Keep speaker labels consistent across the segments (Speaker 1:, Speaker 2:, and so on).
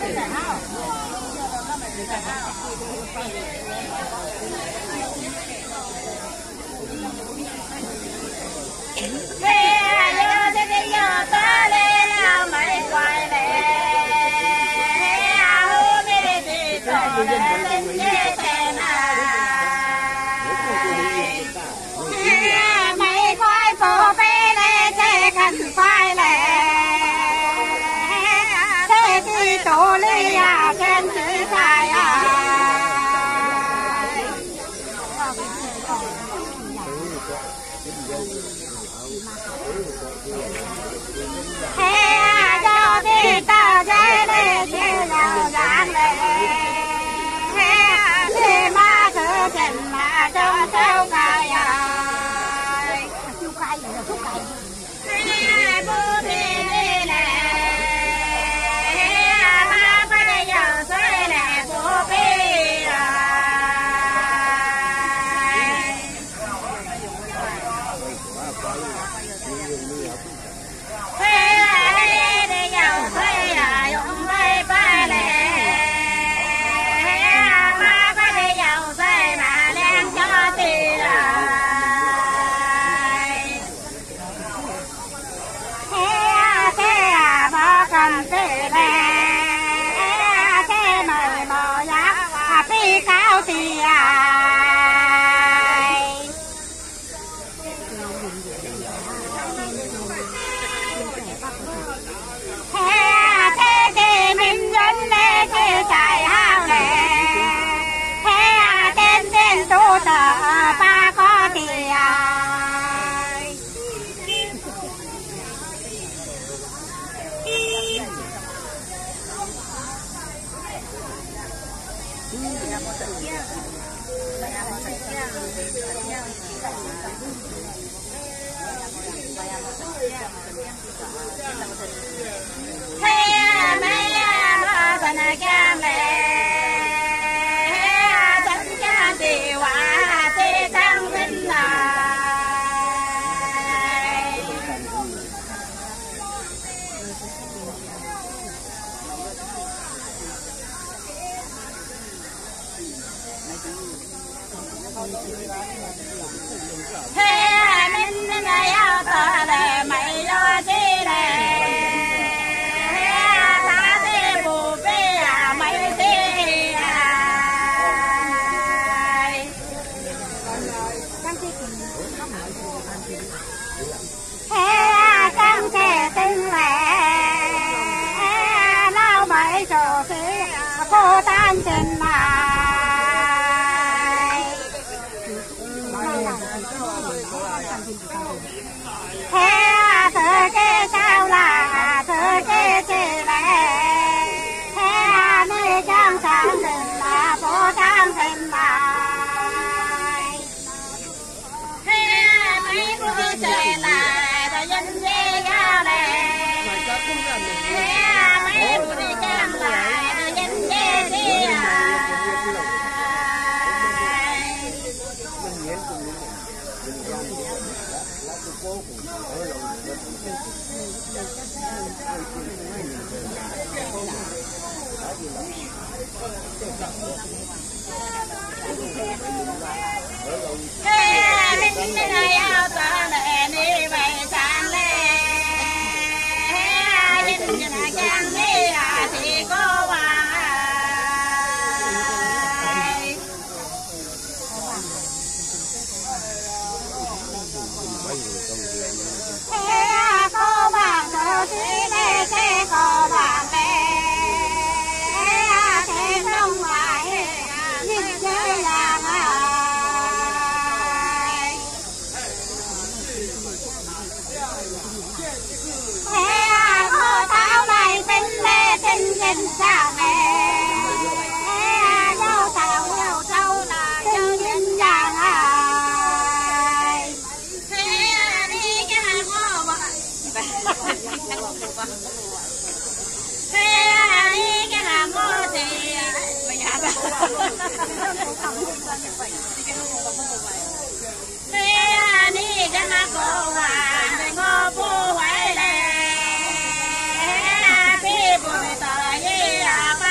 Speaker 1: Hãy subscribe cho kênh Ghiền Mì Gõ để không bỏ lỡ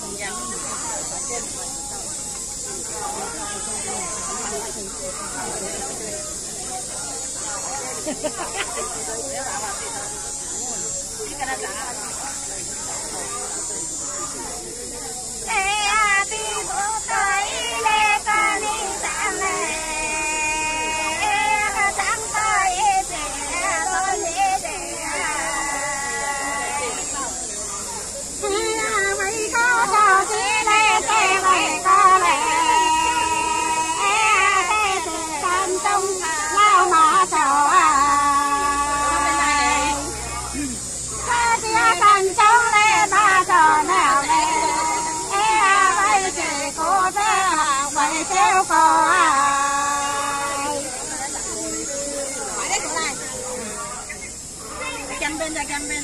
Speaker 1: Canh bên.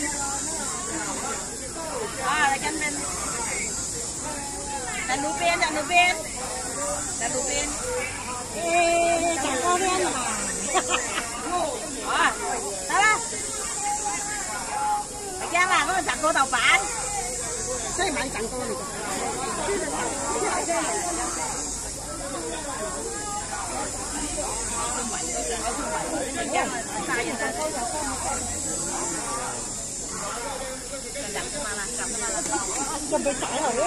Speaker 1: Là canh bên. Là nụ bên. Ê, chẳng có bên mà. Đó đó. Ra là có chẳng cô tàu phản. Thế mà chẳng cô này. Không bị chạy rồi.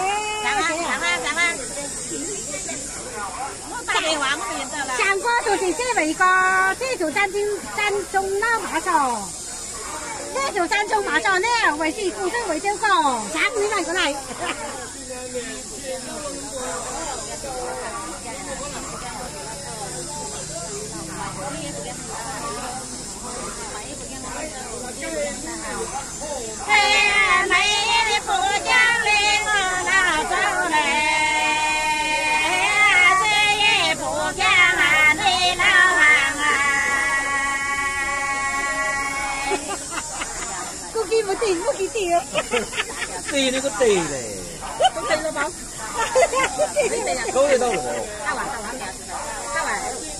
Speaker 1: chẳng qua就是这么一个这组战中那马手，这组战中马手呢，为是古镇为这个，啥你买过来？Có ký tì không?
Speaker 2: Tì nó có tì này.
Speaker 1: Có tì luôn không?
Speaker 2: Có gì đâu rồi.
Speaker 1: Tao à.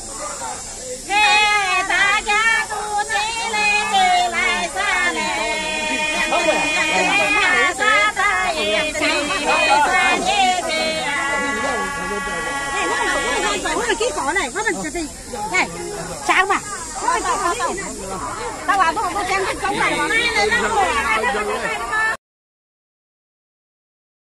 Speaker 1: Thế ta cha tu sĩ lê lại xa lệ. Xa ta yên sĩ xa nhé kì à. Nó là cái cỏ này, nó là gì? Này, sao mà? Tao bảo tôi xem cái cống này.